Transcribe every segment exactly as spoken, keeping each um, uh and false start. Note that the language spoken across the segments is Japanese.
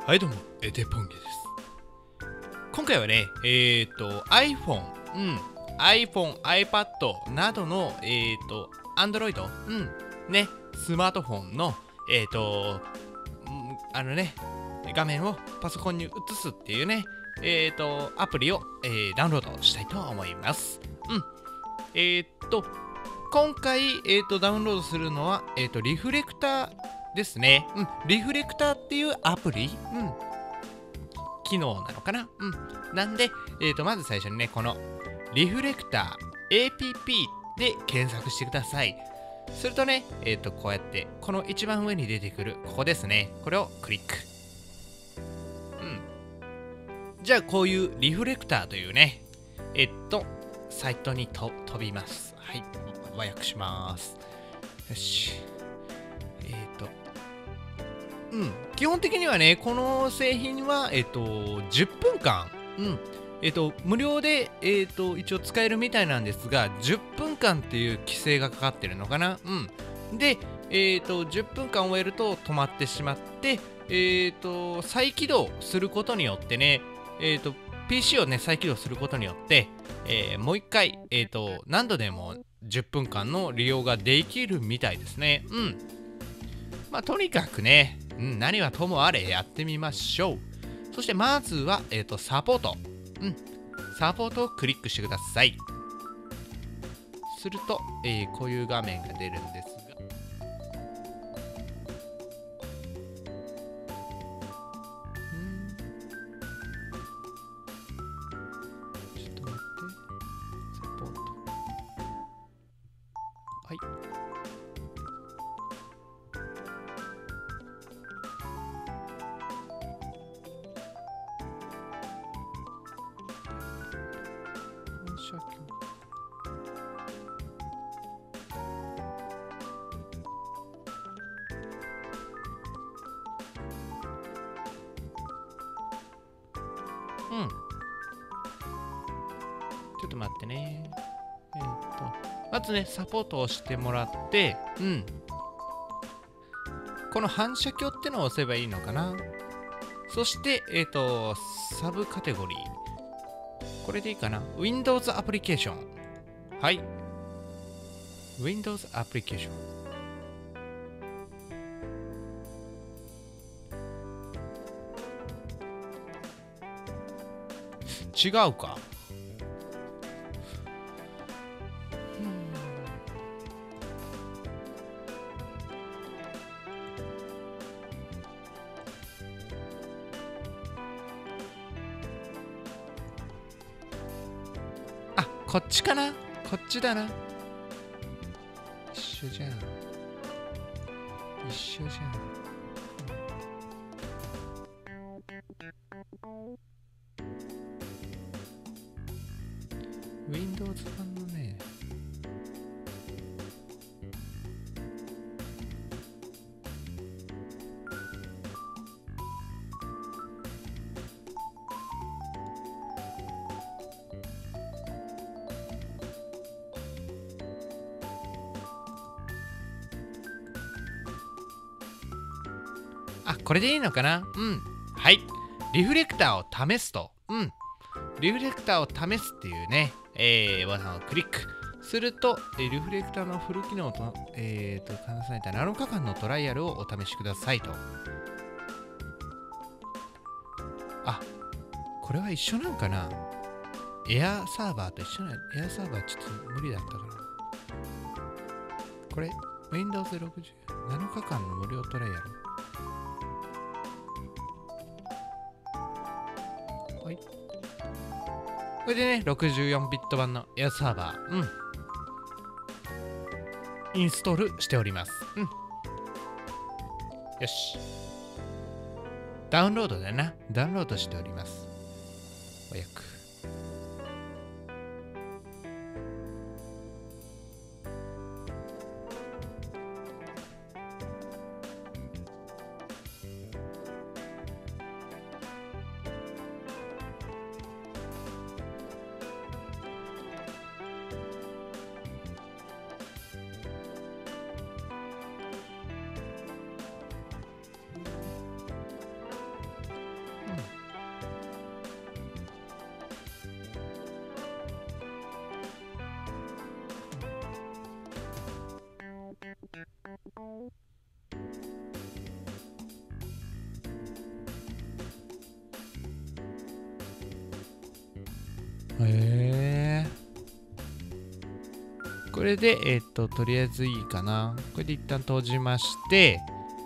はいどうも、エテポンゲです。今回はね、えっ、ー、と、iPhone、うん、iPhone、iPad などの、えっ、ー、と、Android、うん、ね、スマートフォンの、えっ、ー、と、うん、あのね、画面をパソコンに移すっていうね、えっ、と、アプリを、えー、ダウンロードしたいと思います。うん。えっ、と、今回、えーと、ダウンロードするのは、えーと、リフレクターですね。うん、リフレクターっていうアプリ、うん、機能なのかな。うん。なんで、えーと、まず最初にね、このリフレクター エーピーピー で検索してください。するとね、えーと、こうやって、この一番上に出てくる、ここですね。これをクリック。うん。じゃあ、こういうリフレクターというね、えっと、サイトにと飛びます。はい。和訳します。よし。えっ、ー、と、うん。基本的にはね、この製品は、えっ、ー、と、じゅっぷんかん、うん。えっ、ー、と、無料で、えっ、と、一応使えるみたいなんですが、じゅっぷんかんっていう規制がかかってるのかな。うん。で、えっ、と、じゅっぷんかん終えると止まってしまって、えっ、と、再起動することによってね、えっ、と、ピーシー をね、再起動することによって、えー、もう一回、えっ、と、何度でもじゅっぷんかんの利用ができるみたいですね。うん。まあ、とにかくね、うん、何はともあれやってみましょう。そしてまずは、えっ、と、サポート。うん。サポートをクリックしてください。すると、えー、こういう画面が出るんですが。ちょっと待って。サポート。はい。反射鏡。うん。ちょっと待ってね。えっ、ー、と、まずね、サポートをしてもらって、うん。この反射鏡ってのを押せばいいのかな。そして、えっ、ー、と、サブカテゴリー。これでいいかな。Windows アプリケーション。はい。Windows アプリケーション。違うか。あ、こっちかな。こっちだな。一緒じゃん。一緒じゃん。Windows 版のね。あ、これでいいのかな。うん。はい。リフレクターを試すと。うん。リフレクターを試すっていうね、えー、ボタンをクリックすると、えー、リフレクターのフル機能と、えーと、かなされたなのかかんのトライアルをお試しくださいと。あ、これは一緒なんかな。エアサーバーと一緒なの。エアサーバーちょっと無理だったかな。これ、Windows ろくじゅう、なのかかんの無料トライアル。はい。これでね、ろくじゅうよんビット版のエアサーバー、うん。インストールしております。うん。よし。ダウンロードだな。ダウンロードしております。和訳。 へえ。これで、えっと、とりあえずいいかな。これで一旦閉じまして、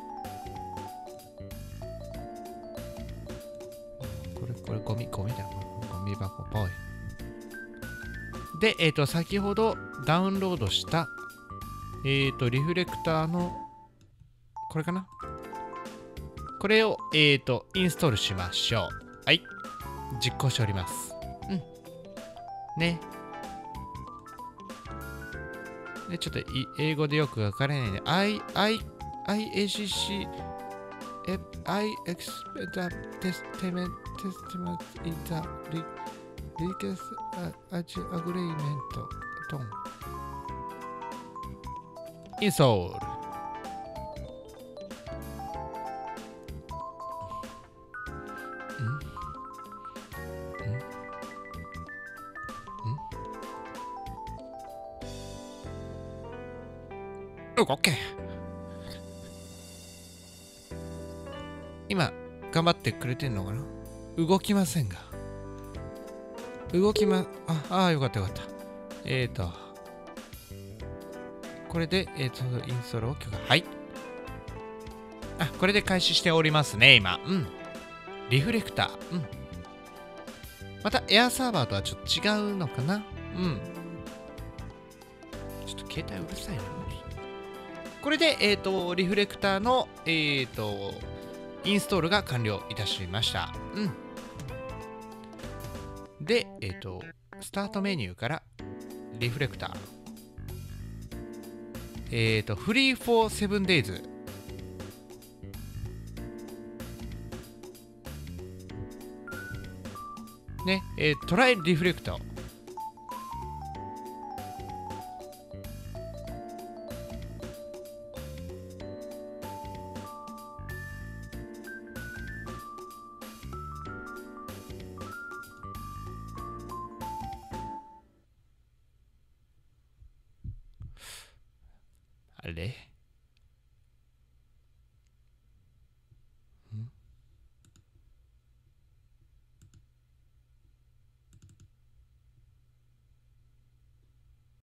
これ、これ、ゴミ、ゴミだ。ゴミ箱っぽい。で、えっと、先ほどダウンロードした、えっと、リフレクターの、これかな。これを、えっと、インストールしましょう。はい。実行しております。うん。ね。で、ちょっと英語でよくわからないんで、I, I, I, A C C, I expect the testament, testament in the legal agreement. Install. オッケー。今、頑張ってくれてんのかな。動きませんが。動きま、あ、あ、よかったよかった。えーと、これで、えーと、インストールを許可。はい。あ、これで開始しておりますね、今。うん。リフレクター。うん。また、エアサーバーとはちょっと違うのかな。うん。ちょっと携帯うるさいな。これで、えっと、リフレクターの、えっと、インストールが完了いたしました。うん。で、えっと、スタートメニューから、リフレクター。えっと、フリーフォーセブンデイズ。ね、えー、トライリフレクター。あれ